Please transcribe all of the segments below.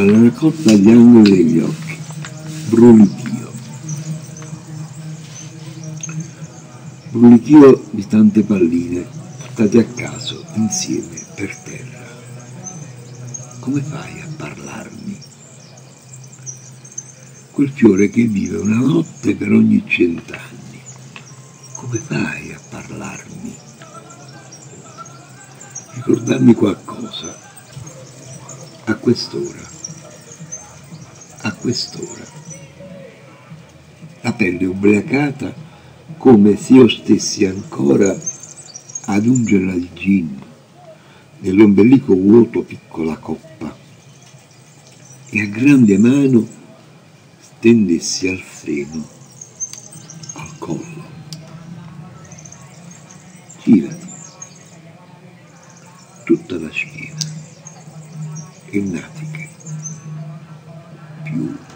alla raccolta agli angoli degli occhi, brulichio. Brulichio di tante palline buttate a caso insieme per terra. Come fai a parlarmi? Quel fiore che vive una notte per ogni 100 anni. Come fai a parlarmi? Ricordarmi qualcosa. A quest'ora. La pelle ubriacata come se io stessi ancora ad ungerla di gin, nell'ombelico vuoto piccola coppa, e a grande mano stendessi al seno, al collo. Girati, tutta la schiena, e natiche, piuma.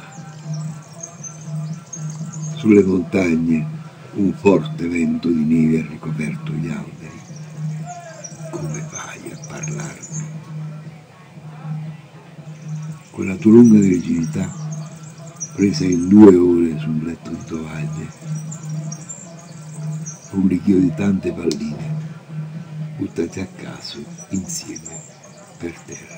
Sulle montagne un forte vento di neve ha ricoperto gli alberi. Come fai a parlarmi? Quella tua lunga virginità presa in 2 ore su un letto di tovaglie, brulichio di tante palline buttate a caso insieme per terra.